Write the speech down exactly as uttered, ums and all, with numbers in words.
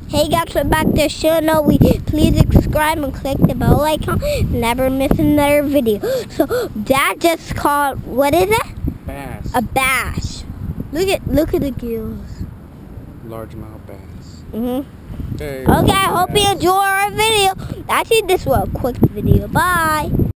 Hey guys, we're back to the channel. We please subscribe and click the bell icon. Never miss another video. So Dad just caught, what is it? Bass. A bass. Look at look at the gills. Largemouth bass. Mhm. Okay. Okay, I hope you enjoy our video. Actually, this was a quick video. Bye.